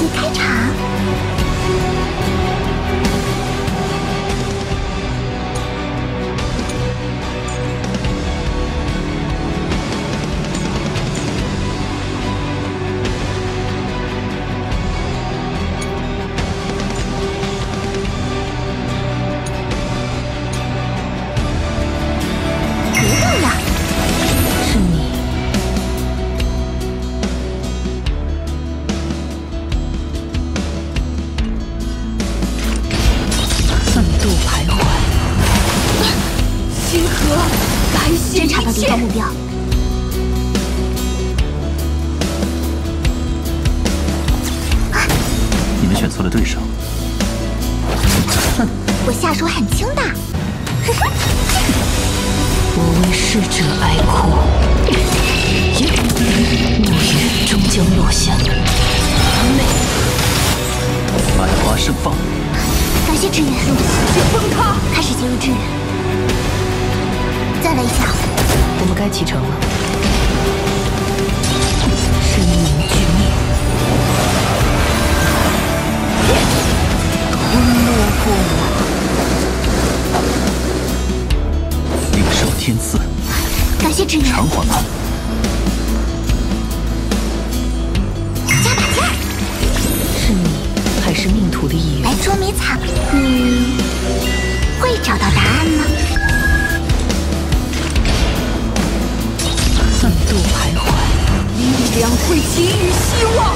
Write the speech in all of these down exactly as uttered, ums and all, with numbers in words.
开场。先查到敌方目标。 你们选错了对手。 哼，我下手很轻的。 我为逝者哀哭，怒雨终将落下。 百花盛放。 感谢支援， 解崩他！ 开始接入支援。再来一下。 我们该启程了。生命俱灭，昏没过我。 灵兽天赐。 感谢支援。 偿还吧。 加把劲儿。 是你还是命途的一员？ 来捉迷藏，你会找到答案吗？ 奋斗徘徊，力量会给予希望。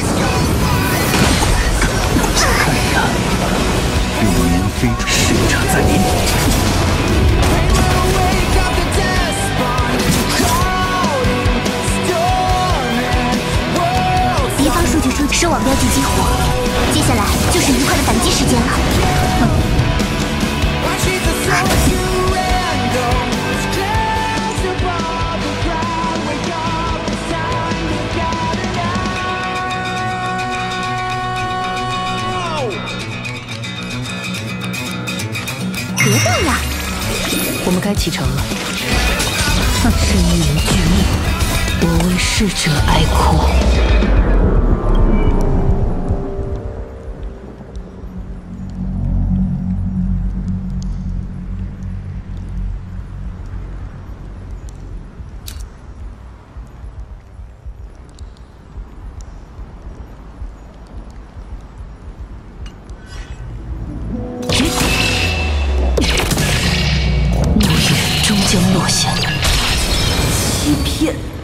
看呀，流年飞转，逝者在临。 敌方数据输收网标记激活，接下来就是愉快的反击时间了。哼。别动了， 我们该启程了。生命俱灭，我为逝者哀哭。终将落下，欺骗。